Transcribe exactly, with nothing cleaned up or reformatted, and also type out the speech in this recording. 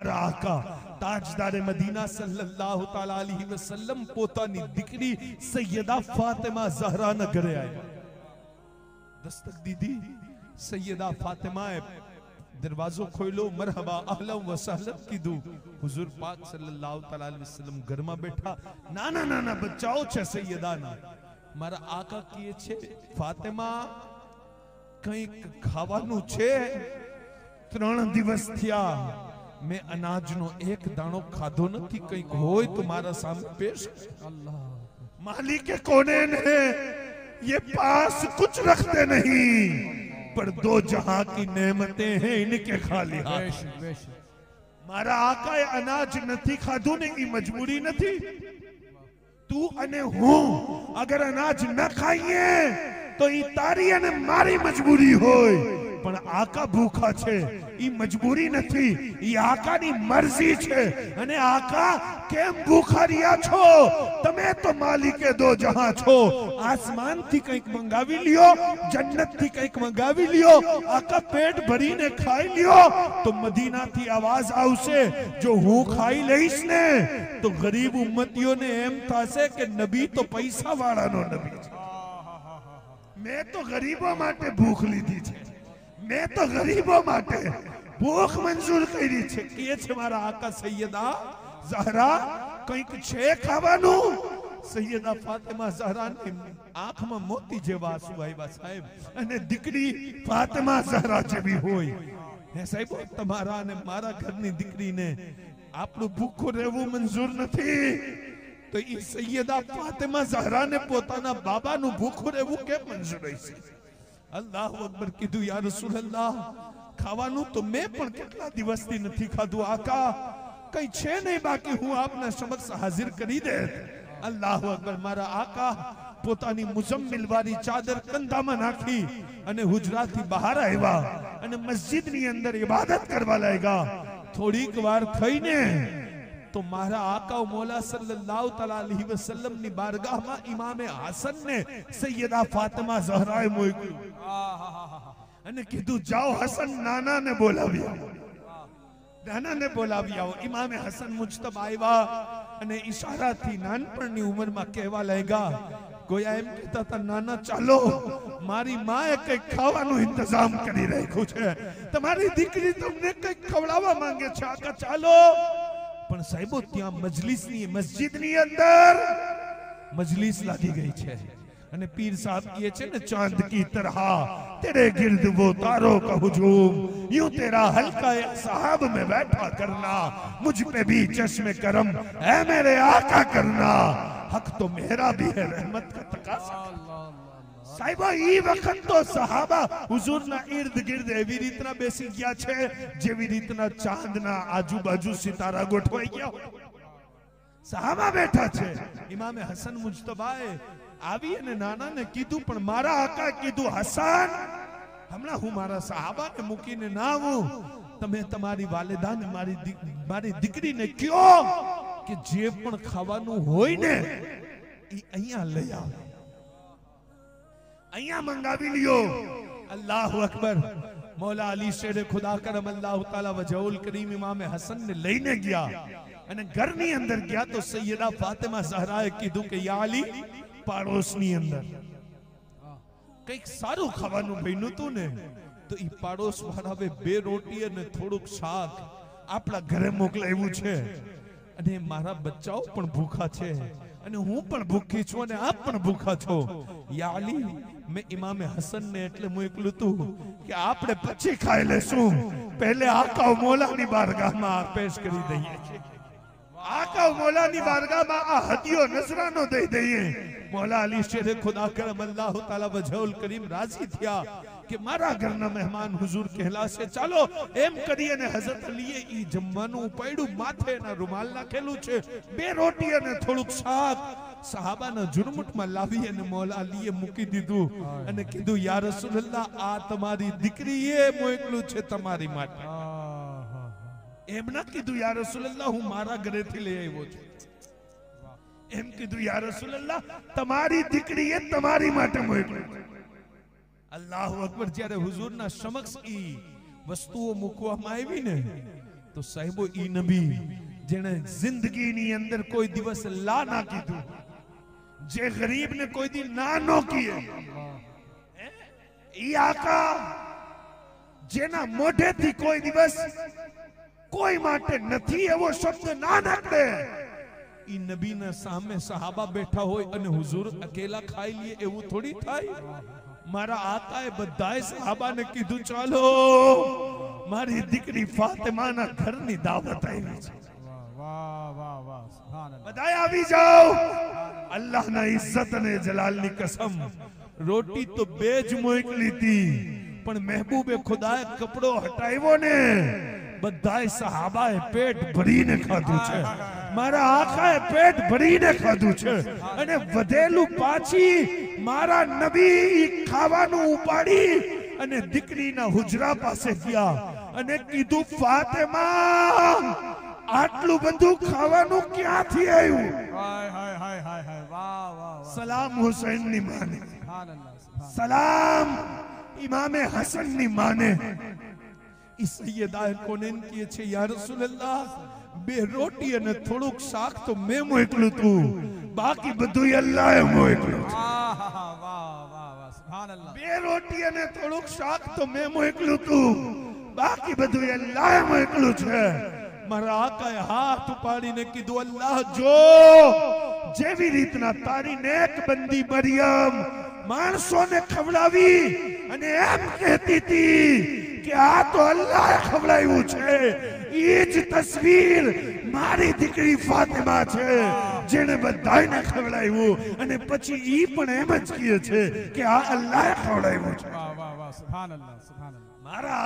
मारा आका ताजदार मदीना सल्लल्लाहु तआला अलैहि वसल्लम पोतानी दीकरी सैयदा फातिमा ज़हरा न घरे आया। दस्तक दीदी सैयदा फातिमा दरवाजो खोलो, मरहबा अहलन व सहलन कीधु। हुजूर पाक सल्लल्लाहु तआला अलैहि वसल्लम घर में बैठा, ना ना ना ना बचाओ छे सैयदा ना। मारा आका किए छे फातिमा कई खावानु छे? त्रण दिवस थिया मैं अनाजनो एक दाणो खाधो नथी, कई होय तो मारा सामने पेश। अल्लाह मालिक कोने ने ये पास कुछ रखते नहीं, पर दो जहां की नेमतें हैं इनके खाली हाथ। मारा आका अनाज नथी खाधो ने ई मजबूरी नथी। तू अने हूं अगर अनाज न खाइए तो ई तारी अने मारी मजबूरी होय, पण आका भूखा छे ई मजबूरी नथी, ई आकानी मर्जी छे। अने आका केम भूखा रिया छो? तमे तो मालिके दो जहां छो। आसमान थी कंईक मंगावी लियो, जन्नत थी कंईक मंगावी लियो, आका पेट भरीने खाई लियो तो मदीना थी आवाज आवशे, जो हूं खाई लईश ने तो गरीब उम्मतीओ ने एम थाशे के नबी तो पैसा वाळानो नबी छे। मैं तो गरीबों माटे भूख लीधी छे, मैं तो गरीबों माटे भूख मंजूर करी छे। के छे मारा आका सैयदा ज़हरा कंईक छे खावानु? सैयदा फातिमा ज़हरा ने आंख में मोती जेवा आंसू आव्या साहेब, अने दीकरी फातिमा ज़हरा जेवी होय। हे साहेब तमारा ने मारा घरनी दीकरी ने आपणुं भूखो रहेवुं मंजूर नथी, तो ई सैयदा फातिमा ज़हरा ने पोताना बाबानुं भूखो रहेवुं केम मंजूर हशे? अल्लाह अकबर कीधु या रसूल अल्लाह खावानु तो मैं पण केटला दिवसथी नथी खाधु आका, कई छे नहीं बाकी हूँ आपना समक्ष हाजिर करी दे। अल्लाह अकबर मारा आका पोतानी मुजम्मिल वाली चादर कंधा में नाखी अने हुजराथी बहार आव्या अने मस्जिद नी अंदर इबादत करवा लाग्या। थोड़ीक वार थईने तो मारा आका मौला सल्लल्लाहु तआला अलैहि वसल्लम नी बारगाह में इमाम हसन ने सैयदा फातिमा ज़हराए मोकल्यो अने कीधु जाओ हसन नाना ने बोलावी आओ, नाना ने बोलावी आओ। इमाम हसन मुजतबा आव्या अने इशारा थी नानपणनी उमर में कहवा लाग्या, गोया एम कहता था नाना चालो मारी माए कई खावानो इंतजाम करी राख्यो छे, तमारी दीकरी तमने कई खवડાવવા માંગે છે આકા ચાલો। पण साहिबो त्या मजलिस नी मस्जिद नी अंदर मजलिस लागी गई छे अने पीर साहब किए छे ने चांद की तरह तेरे गिर्द वो तारों का हुजूम, यूं तेरा हल्का साहब में बैठा करना, मुझ पे भी चश्मे करम ऐ मेरे आका करना, हक तो मेरा भी है रहमत का तकाजा। साहिबा ई वक्त तो सहाबा हुजूर ना इर्द गिर्द एवी रीतना बेसी गया छे जेवी रीतना चांद ना आजू बाजू सितारा गोठवाई गया हो। सहाबा बैठा छे, इमाम हसन मुजतबाए आवी अने नाना ने कीधु पण मारा आका कीधु हसन हमणा हूँ मारा सहाबा ने मूकीने ना आऊं, तमे तमारी वालिदा ने मारी दी, मारी दीकरी ने क्यों कि जे पण खावानुं होय ने ई अहींया लई आवे, अहिया मंगावी लियो। अल्लाह अकबर मौला अली शेर खुदा करम अल्लाह ताला वजहुल करीम इमाम हसन ने लईने गया अने घर नी अंदर गया तो सैयदा फातिमा ज़हराए कीधु के या अली पाड़ोस नी अंदर कईक सारू खावानुं बन्युं तुं ने तो ई पाड़ोस वाळाए बे रोटी अने थोड़ुंक शाक आपणा घरे मोकलाव्युं छे अने मारा बच्चाओ पण भूखा छे अने हूँ पण भूखी छुं अने आप पण भूखा छो। या अली मैं इमाम हसन ने एटले मोकल्युं तू कि आपणे पछी खाई लेशुं, पहले आका मौलानी बारगाह में पेश करी दईए, आका मौलानी बारगाह में आ हदियो नजरानो दई दईए। मौला अली शेर खुदा करम अल्लाह ताला वजहुल करीम राजी थिया कि मारा घरना मेहमान हुजूर कहलाशे, चालो एम करी अने हजरत अलीए ई जमवानुं उपाड्युं, माथे ना रुमाल नाखेलुं छे, बे रोटी अने थोड़ुंक शाक सहाबाना जुरमुट में लावी अने मौला अलीए मूकी दीधुं अने कीधुं या रसूलल्लाह आ तमारी दीकरीए मोकल्युं छे तमारी माटे। एम ना कीधुं या रसूलल्लाह हूँ मारा घरेथी लई आव्यो छुं, एम कीधुं या रसूलल्लाह तमारी दीकरीए तमारी माटे मोकल्युं। अल्लाह अकबर, ज्यारे हुजूर ना समक्ष ई वस्तुओं मूकवामां आवी ने तो तो साहिबो ई नबी जेने जिंदगी नी अंदर कोई दिवस ला ना कीधु, जे गरीब ने कोई दी ना नो किए, ई आका जेना मोढे थी कोई दिवस कोई माटे नथी एवो शब्द ना नकड़े। ई नबी ना सामे सहाबा बैठा होय अने हुजूर अकेला खाई लिए एवं थोड़ी थाय। मारा आकाए बधाए सहाबा ने कीधु चालो मारी दीकरी फातिमा ना घर नी दावत आवी छे। वाह वाह वाह सुभान अल्लाह, बधाए आवी जाओ। अल्लाह ना इज्जत ने जलाल नी कसम, रोटी तो बेज मोकली थी पण महबूबे खुदाए कपड़ो हटाव्यो ने बधाए सहाबाए पेट भरीने खाधु छे। मारा आकाए पेट भरीने खाधु छे अने वधेलू पाछी मारा नबी खावानु उपाड़ी अने दीकरीना हुजरा पासे गया अने कीधु फातिमा आटलू बधु खावानु क्यांथी आव्यु? हाय हाय हाय हाय हाय वाह वाह। सलाम हुसैन नी माने, सुभान अल्लाह, सलाम इमामे हसन नी माने। सैयदा कोनेन किए छे या रसूल अल्लाह बे रोटी अने थोड़ुक शाक तो मैं मोकलू तू, बाकी बधुय अल्लाह मोकलू। वाह वाह वाह सुभान अल्लाह। बे रोटी अने थोड़ुक शाक तो मैं मोकलू तू, बाकी बधुय अल्लाह मोकलू छे। मारा आकाए हाथ उपाड़ीने कीधु अल्लाह जो जेवी रीतना तारी नेक बंदी मरियम मानसों ने खवड़ावी अने एम कहती थी कि आ तो अल्लाह खवड़ाव्यु छे, ई ज तस्वीर मारी दीकरी फातिमा छे जेने बधाईने खवड़ाव्यु अने पछी ई पण एम ज कहे छे कि आ अल्लाह खवड़ाव्यु छे। वाह वाह वाह सुभान अल्लाह सुभान अल्लाह। मारा